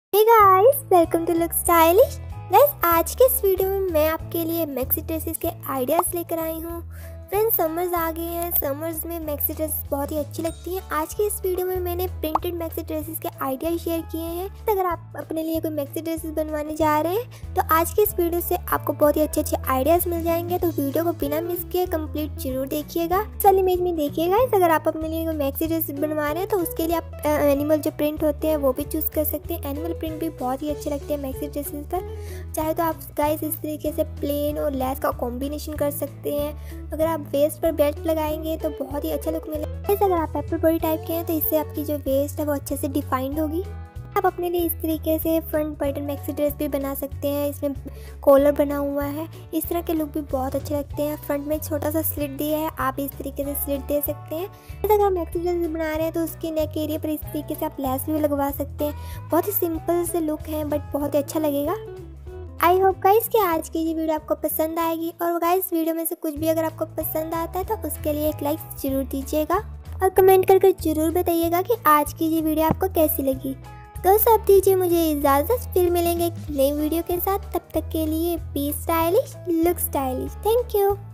Hey guys, welcome to look stylish. Guys, आज के इस वीडियो में मैं आपके लिए मैक्सी ड्रेसेस के आइडियाज़ लेकर आई हूँ। फ्रेंड्स, समर्स आ गए हैं। समर्स में मैक्सी ड्रेसेस बहुत ही अच्छी लगती हैं। आज के इस वीडियो में मैंने प्रिंटेड मैक्सी ड्रेसेस के आइडिया शेयर किए हैं। तो अगर आप अपने लिए कोई मैक्सी ड्रेसेस बनवाने जा रहे हैं तो आज के इस वीडियो से आपको बहुत ही अच्छे अच्छे आइडियाज़ मिल जाएंगे। तो वीडियो को बिना मिस किए कंप्लीट जरूर देखिएगा। चल इमेज में देखिएगा। अगर आप अपने लिए कोई मैक्सी ड्रेसेस बनवा रहे हैं तो उसके लिए आप एनिमल जो प्रिंट होते हैं वो भी चूज़ कर सकते हैं। एनिमल प्रिंट भी बहुत ही अच्छे लगते हैं मैक्सी ड्रेसेस पर। चाहे तो आप गाइस इस तरीके से प्लेन और लेस का कॉम्बिनेशन कर सकते हैं। अगर आप वेस्ट पर बेल्ट लगाएंगे तो बहुत ही अच्छा लुक मिलेगा। अगर आप पेपर बॉडी टाइप के हैं तो इससे आपकी जो वेस्ट है वो अच्छे से डिफाइंड होगी। आप अपने लिए इस तरीके से फ्रंट बटन मैक्सी ड्रेस भी बना सकते हैं। इसमें कॉलर बना हुआ है। इस तरह के लुक भी बहुत अच्छे लगते हैं। फ्रंट में छोटा सा स्लिट दिया है, आप इस तरीके से स्लिट दे सकते हैं। अगर आप मैक्सी ड्रेस बना रहे हैं तो उसके नेक एरिया पर इस तरीके से आप लेस भी लगवा सकते हैं। बहुत ही सिंपल से लुक है बट बहुत ही अच्छा लगेगा। आई होप गाइस कि आज की ये वीडियो आपको पसंद आएगी। और गाइस, वीडियो में से कुछ भी अगर आपको पसंद आता है तो उसके लिए एक लाइक जरूर दीजिएगा और कमेंट करके जरूर बताइएगा कि आज की ये वीडियो आपको कैसी लगी। दोस्तों, अब दीजिए मुझे इजाज़त। फिर मिलेंगे एक नई वीडियो के साथ। तब तक के लिए be stylish, look stylish. Thank you.